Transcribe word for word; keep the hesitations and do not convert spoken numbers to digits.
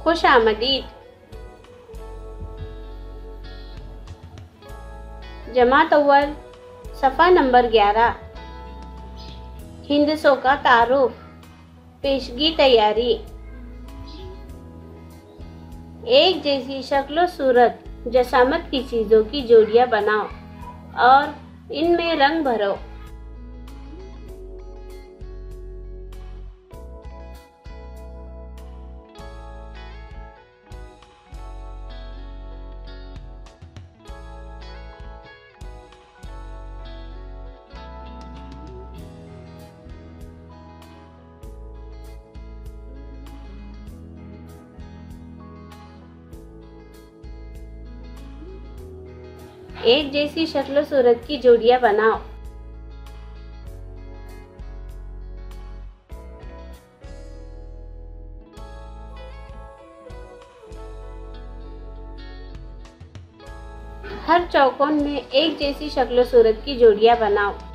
खुशामदीद। जमात अव्वल सफ़ा नंबर ग्यारह। हिंदसों का तारुफ। पेशगी तैयारी। एक जैसी शक्ल सूरत जसामत की चीज़ों की जोड़ियाँ बनाओ और इनमें रंग भरो। एक जैसी शक्ल सूरत की जोड़ियाँ बनाओ। हर चौकोन में एक जैसी शक्ल सूरत की जोड़ियाँ बनाओ।